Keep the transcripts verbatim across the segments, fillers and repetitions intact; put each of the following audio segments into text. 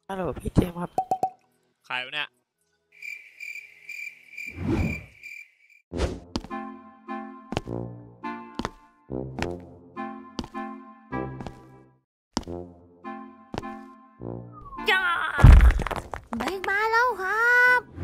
ฮัลโหลพี่เจมส์ครับใครวะเนี่ยจ้าไม่มาแล้วครับ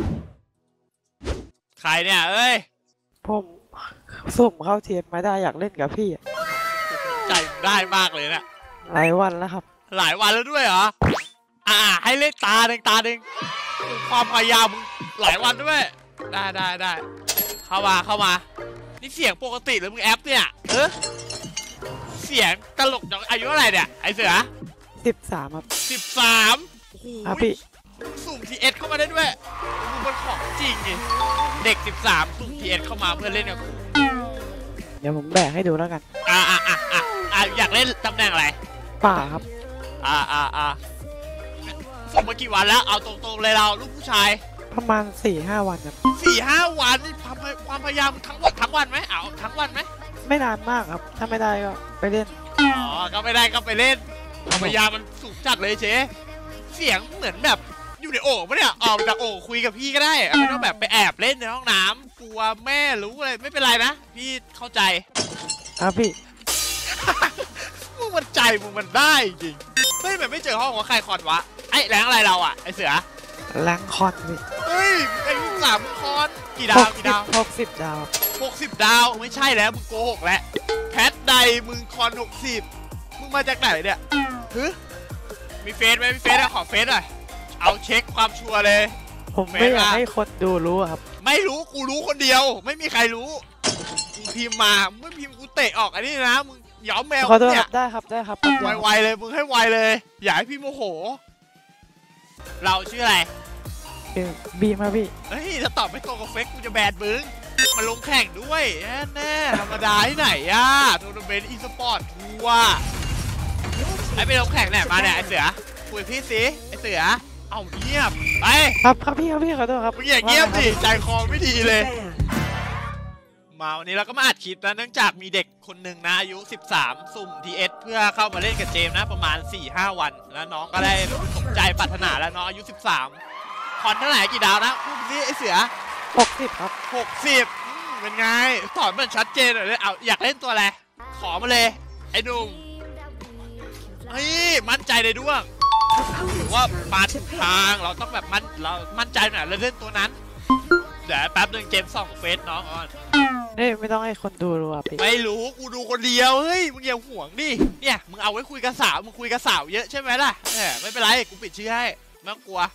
ใครเนี่ยเอ้ยผมสุ่มเข้าเทียมมาได้อยากเล่นกับพี่ใจได้มากเลยเนี่ยหลายวันแล้วครับหลายวันแล้วด้วยเหรออ่าให้เล่นตาหนึ่งตาหนึ่งความพยายามหลายวันด้วยได้ได้ได้เข้ามาเข้ามานี่เสียงปกติหรือมึงแอปเนี่ยเออเสียงตลกจากอายุอะไรเนี่ยไอเสือสิบสามครับสิบสามโอ้โหพี่สุ่มทีเอสเข้ามาได้ด้วยมึงเป็นของจริงไงเด็กสิบสามสุ่มทีเอสเข้ามาเพื่อเล่นกับกูเดี๋ยวผมแบกให้ดูแล้วกันอ่าอ่าอ่าอ่าอยากเล่นตำแหน่งอะไรป่าครับอ่าอ่าอ่าสุ่มมากี่วันแล้วเอาตรงๆเลยเราลูกผู้ชายประมาณสี่ห้าวันครับสี่ห้าวันนี่ความความพยายามทั้งวันทั้งวันไหมเอาทั้งวันไหมไม่นานมากครับถ้าไม่ได้ก็ไปเล่นอ๋อก็ไม่ได้ก็ไปเล่นความพยายามมันสูงจัดเลยเจ๊เสียงเหมือนแบบอยู่ในโอ่งปะเนี่ยออกจากโอ่งคุยกับพี่ก็ได้ไม่ต้องแบบไปแอบเล่นในห้องน้ำกลัวแม่รู้อะไรไม่เป็นไรนะพี่เข้าใจครับพี่มึงมันใจมึงมันได้จริงเฮ้ยแบบไม่เจอห้องของใครคอนวะไอ้แรงอะไรเราอ่ะไอ้เสือแรงคอนพี่เฮ้ยไอ้สามคอนกี่ดาวกี่ดาวหกสิบดาวหกสิบดาวไม่ใช่แล้วมึงโกหกแล้วแพทใดมึงคอนหกสิบมึงมาจากไหนเนี่ยฮึมีเฟซไหมมีเฟซอะขอเฟซหน่อยเอาเช็คความชัวร์เลยผมไม่อยากให้คนดูรู้ครับไม่รู้กูรู้คนเดียวไม่มีใครรู้มึงพิมพ์มาไม่พิมพ์กูเตะออกอันนี้นะมึงย้อมแมวเนี่ยได้ครับได้ครับไวๆเลยมึงให้ไวเลยอย่าให้พี่โมโหเราชื่ออะไรบีมาพี่เฮ้ยถ้าตอบไม่ตรงกับเฟซกูจะแบนมึงมาลงแข่งด้วยแน่ธรรมดาที่ไหนอ่ะโทรนาเมนต์อีสปอร์ตทัวร์ไอ้ไปลงแข่งไหนมาเนี่ยไอ้เสือคุยพี่สิไอ้เสือเอาเงียบไปครับครับพี่ครับพี่ขอโทษครับมึงอย่าเงียบดิใจคอไม่ดีเลยมาวันนี้เราก็มาอัดคลิปนะเนื่องจากมีเด็กคนหนึ่งนะอายุสิบสามสุ่ม ที เอส เพื่อเข้ามาเล่นกับเจมนะประมาณ สี่ห้า วันแล้วน้องก็ได้สมใจปรารถนาแล้วน้องอายุสิบสามคอนเท่าไหร่กี่ดาวนะพูดสิไอ้เสือหกสิบครับหกสิบเป็นไงสอนมันชัดเจนเลยเอาอยากเล่นตัวอะไรขอมาเลยไอ้หนุ่มเฮ้ยมั่นใจเลยด้วยถือว่ามาถูกทางเราต้องแบบมั่นเรามั่นใจหน่อยเราเล่นตัวนั้นเดี๋ยวแป๊บนึงเจมส่องเฟซน้องอ่อนเฮ้ยไม่ต้องให้คนดูรู้อ่ะพี่ไม่รู้กูดูคนเดียวเฮ้ยมึงอย่าห่วงดิเนี่ยมึงเอาไว้คุยกับสาวมึงคุยกับสาวเยอะใช่ไหมล่ะแหมไม่เป็นไรกูปิดชื่อให้ไม่ต้องกลัว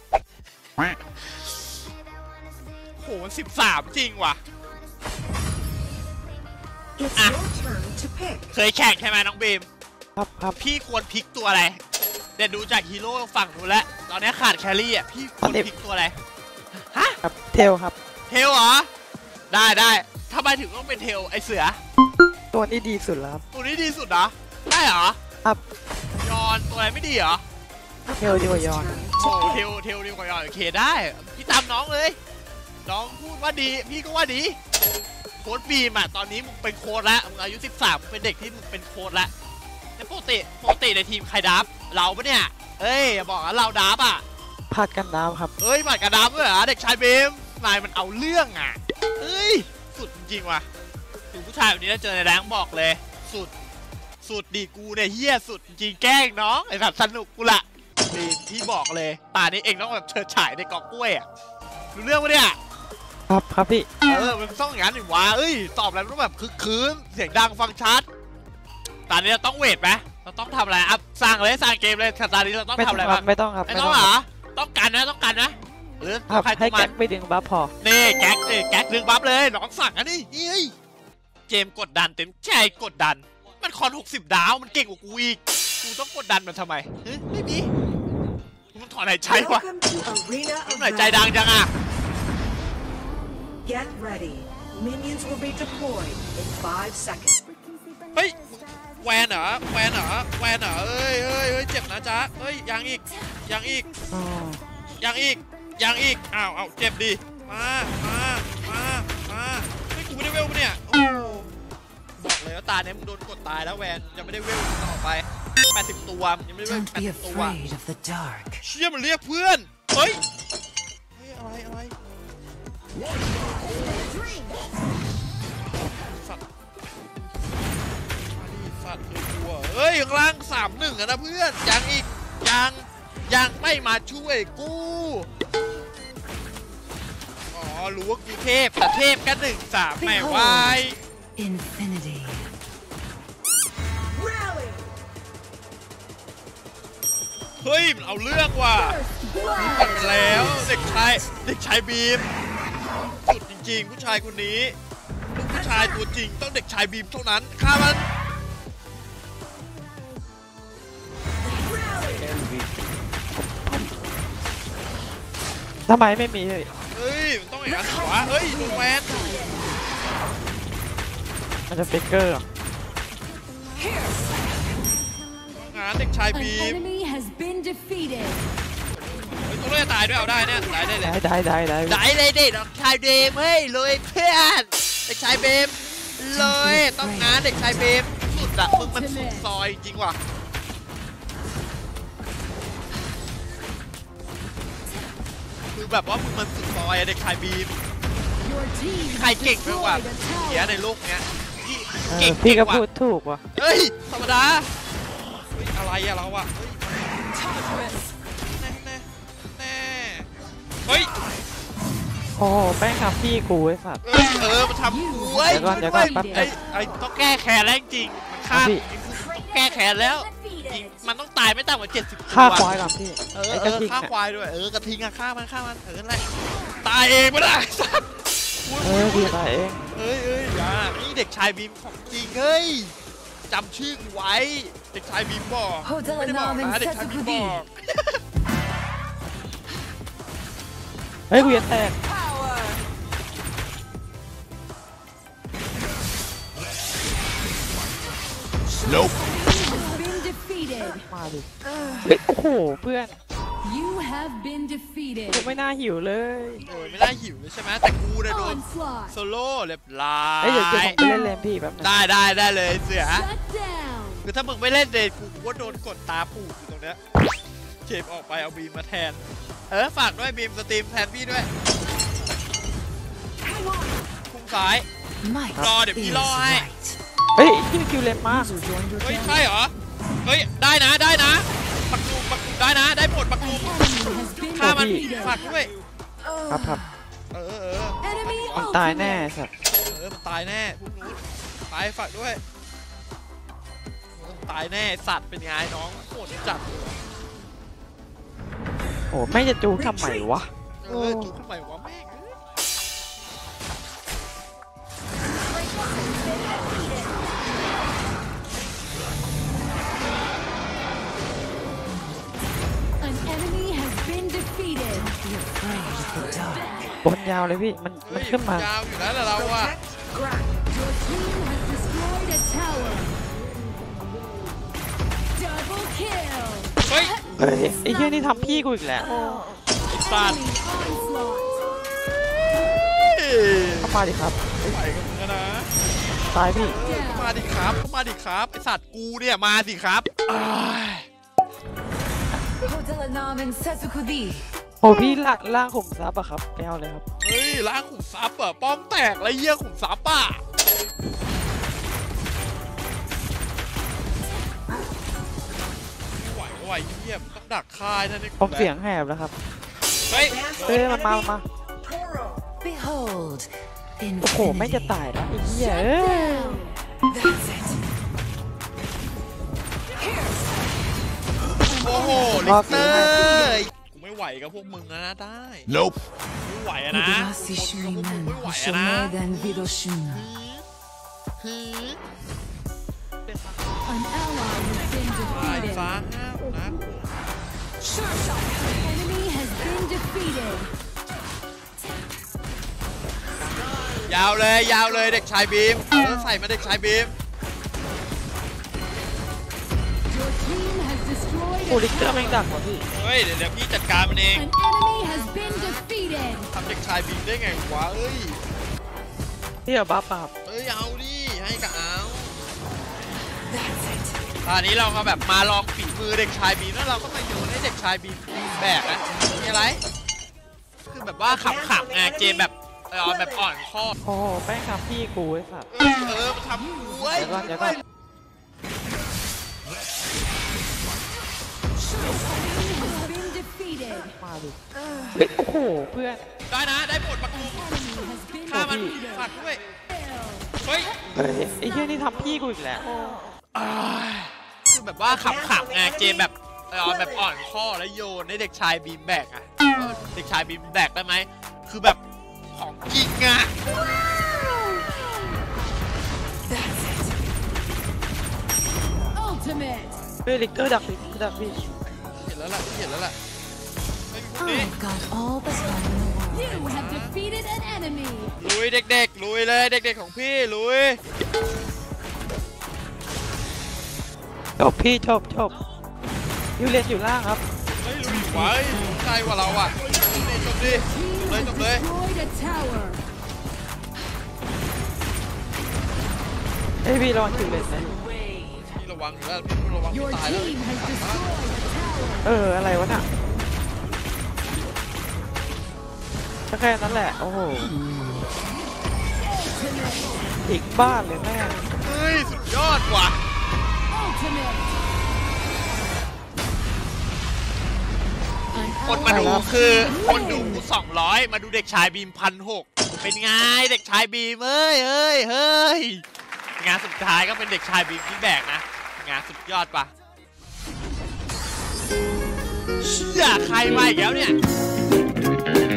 โหสิบสามจริงว่ะอ่ะเคยแข่งใช่ไหมน้องบีมครับครับพี่ควรพลิกตัวอะไรเดี๋ยวดูจากฮีโร่ฝั่งนู้นแล้วตอนนี้ขาดแครี่อ่ะพี่ควรพลิกตัวอะไรฮะครับเทลครับเทลเหรอได้ได้ทำไมถึงต้องเป็นเทลไอเสือตัวนี้ดีสุดแล้วตัวนี้ดีสุดเหรอได้เหรอครับยอนตัวอะไรไม่ดีเหรอเทลดีกว่ายอนโอ้เทลเทลดีกว่ายอนโอเคได้พี่ตามน้องเลยน้องพูดว่าดีพี่ก็ว่าดีโค้ดบีมอ่ะตอนนี้มึงเป็นโค้ดแล้วมึงอายุสิบสามเป็นเด็กที่มึงเป็นโค้ดแล้วในปกติปกติในทีมใครดับเราปะเนี่ยเอ้ยอย่าบอกว่าเราดับอ่ะผัดกันดับครับเอ้ยผัดกันดับด้วยเหรอเด็กชายบีมนายมันเอาเรื่องอ่ะเอ้ยสุดจริงว่ะถึงผู้ชายแบบนี้แล้วเจอในแรงบอกเลยสุดสุดดีกูเนี่ยเฮี้ยสุดจริงแกล้งน้องไอ้สัตว์สนุกกูละดีที่บอกเลยป่านี้เองต้องแบบเชิดฉายในกอกล้วยอ่ะรู้เรื่องปะเนี่ยครับครับพี่เออมันต้องอย่างนั้นหนิวะเอ้ยตอบอะไรต้องแบบคึกคืนเสียงดังฟังชัดตอนนี้เราต้องเวทไหมเราต้องทำอะไรอัพสร้างเลยสร้างเกมเลยตอนนี้เราต้องทำอะไรบ้างไม่ต้องครับไม่ต้องเหรอต้องกันนะต้องกันนะหรือใครให้แก๊กไปดึงบัฟพอนี่แก๊กนี่แก๊กดึงบัฟเลยน้องสั่งอันนี้เฮ้ยเกมกดดันเต็มใจกดดันมันคอนหกสิบดาวมันเก่งกว่ากูอีกกูต้องกดดันมันทำไมเฮ้ยไม่มีมึงถอนหายใจวะมึงหายใจดังจังอ่ะเฮ้ยแวนเหรอแวนเหรอแวนเหรอเอ้ยเฮ้ยเฮ้ยเจ็บนะจ๊ะเฮ้ยยังอีกยังอีกยังอีกยังอีกอ้าวอ้าวเจ็บดิมามามามาเฮ้ยกูไม่ได้เวลปะเนี่ยโอ้บอกเลยว่าตาเนี้ยมึงโดนกดตายแล้วแวนยังไม่ได้เวลต่อไปแปดสิบตัวยังไม่ได้เวล Don't แปด be สิบตัว afraid of the dark. เชี่ยมันเรียกเพื่อนเฮ้ยเฮ้ยอะไรอะไรสัตว์มาดิสัตว์เฮ้ยกลัวเฮ้ยข้างล่างสามหนึ่งอะนะเพื่อนยังอีกยังยังไม่มาช่วยกูอ๋อรู้ว่ากูเทพแต่เทพกันหนึ่งสามไม่ไหว Infinity. เฮ้ยมันเอาเรื่องว่ะตัดแล้วเด็กชายเด็กชายบีมสุดจริงๆผู้ชายคนนี้ลูกผู้ชายตัวจริงต้องเด็กชายบีมเท่านั้นฆ่ามันทำไมไม่มีเลยเฮ้ยมันต้องอย่างนั้นวะเฮ้ยลูกแมนมันจะฟิกเกอร์เหรองานเด็กชาย An บีม enemy has been defeated. เฮ้ยตัวเลือดตายด้วยเอาได้เนี่ยตายได้เลยได้ได้ได้ได้ได้เลยดิเด็กชายบีมเฮ้ยเลยเพื่อนเด็กชายบีมเลยต้องงานเด็กชายบีมสุดอะมึงมันสุดซอยจริงว่ะคือแบบว่ามึงมันสุดซอยอะเด็กชายบีม Your team ใคร has เก่งมากกว่า destroyed a เสีย tower. ในโลกเนี้ยที่เออเก่งพี่ก็เงว่ะพูดถูกว่ะเฮ้ยธรรมดาเฮ้ยอะไรอะเราอะเฮ้ยแน่แน่แน่เฮ้ยโอ้โหแป้งทำพี่กูไอ้สัตว์เอ้ยเออมันทำกูเว้ยเดี๋ยวก่อนเดี๋ยวก่อนแป๊บนึงไอ้ไอ้ต้องแก้แค้นแล้วจริงๆมันฆ่าพี่ต้องแก้แค้นแล้วจริงมันต้องตายไม่ต่ำกว่าเจ็ดสิบตัวฆ่าควายก่อนพี่เออไอ้เอกระอทิงฆ่าอะควายด้วยเออกระทิงอะฆ่ามันฆ่ามันเออนั่นแหละตายเองไม่ได้สัตว์เออพี่ตายเองเฮ้ยเฮ้ยอย่านี่เด็กชายบีมของจริงเฮ้ยจำชื่อกูไว้เด็กชายบีมบอกไม่ได้บอกนะเด็กชายบีมบอกเฮ้ยกูจะแตก Nope Been defeated. มาดิเฮ้ยโอ้โหเพื่อน You have been defeated. กูไม่น่าหิวเลยเออไม่ได้หิวเลยใช่ไหมแต่กูเนี่ยโดน Onslaught. โซโล่เรียบร้อเฮ้ยเดี๋ยวเดี๋ยวผยมไปเล่นเลนพี่แป๊บนึงได้ได้ได้เลยเสือ Shut down. คือถ้ามึงไม่เล่นเดทกูก็โดนกดตาปูดอยู่ตรงเนี้ยเจ็บออกไปเอาบีมมาแทนเออฝากด้วยบีมสตรีมแทนพี่ด้วยพุ่งซ้าย Might Lord, if is you lie. right. เฮ้ยคิวคิวเลนมากเฮ้ยใช่เหรอเฮ้ยได้นะได้นะปักลูมปักลูมได้นะได้หมดปักลูม Enemy has been ฆ่ามัน defeated. ฝากด้วยครับครับเออเออเออ Enemy มันตายแน่ ultimate. สัตว์เออมันตายแน่พวกนู้นไปฝากด้วยเออมันตายแน่สัตว์เป็นไงน้องโคตรจัดเลยโอ้ไม่จะจูทำไมวะเออจุกทำไมวะแม่ง An enemy has been defeated. Be afraid of the dark. บนยาวเลยพี่มันมันเฮ้ยขึ้นมายาวอยู่แล้วแหละเราอะ Your team has destroyed a tower. Double kill. เฮ้ยเฮ้ยไอ้เหี้ยนี่ทำพี่กูอีกแล้วไอ้สัตว์ Enemy onslaught. เข้ามาดิครับไหวกันมึงนะตายพี่เออเข้ามาดิครับเข้ามาดิครับไอสัตว์กูเนี่ยมาดิครับอ้าย Hotel Namen Setsukudi. โอ้พี่ล่างล่างข่มซับอะครับไปเอาเลยครับเฮ้ยล้างขุมทรัพย์อะป้อมแตกแล้วเยี่ยขุมทรัพย์อะไม่ไหวไม่ไหวเยี่ยมต้องดักคายนะนี่ผมเสียงแหบแล้วครับเฮ้ยเฮ้ยมันมามา Behold. โอ้โหไม่จะ Infinity. ตายแล้วไอ้เหี้ย Shut เอ้ย down. That's it. โอ้โหลิกเตอร์กูไม่ไหวกับพวกมึงแล้วนะได้ Nope. ไม่ไหวอะนะ Midasi คนกับพวกมึง Shuiman. ไม่ไหวอะนะ Shomedan Vidoshuna. หือ An ally has been ตาย defeated. ฟ้าห้าวนะ Enemy has been defeated. ยาวเลยยาวเลยเด็กชายบีมเออใส่มาเด็กชายบีม Your team has destroyed โอ้ a ลิกเตอร์แม่งดัก tower. ว่ะพี่เฮ้ยเดี๋ยวเดี๋ยวพี่จัดการมันเอง An enemy has been defeated. ทำเด็กชายบีมได้ไงวะเอ้ยพี่เอาบัฟปะครับเอ้ยเอาดิให้กับเอา That's it. ตอนนี้เรามาแบบมาลองฝีมือเด็กชายบีมแล้วเราก็มาโยนให้เด็กชายบีมแบกนะมีอะไรคือแบบว่าขำๆไงเกมแบบเออแบบอ่อนข้อโอ้โหแม่งทำพี่กูไอ้สัตว์เออเออมาทำกูเว้ยเดี๋ยวก่อนเดี๋ยวก่อน Been defeated. มาดิเฮ้ยโอ้โหเพื่อนได้นะได้ผลประกู Has been ฆ่ามัน defeated. ฝากด้วยเฮ้ยเฮ้ยไอ้เหี้ยนี่ทำพี่กูอีกแล้วอ่าคือแบบว่าขำๆไงเกมแบบเออแบบอ่อนข้อแล้วโยนให้เด็กชายบีมแบกอะเออเด็กชายบีมแบกได้ไหมคือแบบของจริงอะ That's it. Ultimate. เฮ้ยลิกเตอร์ดักลิกดักพี่เห็นแล้วล่ะเห็นแล้วล่ะไม่มีพวกนี้ I've got all the time in the world. You have defeated an enemy. ลุยเด็กๆลุยเลยเด็กๆของพี่ลุยจบพี่จบจบยูเรียนอยู่ล่างครับเฮ้ยลุยไว้ใจกว่าเราอ่ะนี่จบดิ Team Lấy has chụp đi. destroyed a tower. เอ้ยพี่ระวังคิวเลนนะพี่ระวังอยู่แล้วพี่ระวัง Your ตายแล้ว team has destroyed a tower. เอออะไรวะน่ะก็แค่นั้นแหละโอ้โหอีกบ้านเลยแม่เฮ้ยสุดยอดว่ะ Ultimate. คนมาดูคือคนดูสองร้อยมาดูเด็กชายบีมพันหกเป็นไงเด็กชายบีมเอ้ยเอ้ยเฮ้ยงานสุดท้ายก็เป็นเด็กชายบีมที่แบกนะงานสุดยอดปะเชี่ยใครมาอีกแล้วเนี่ย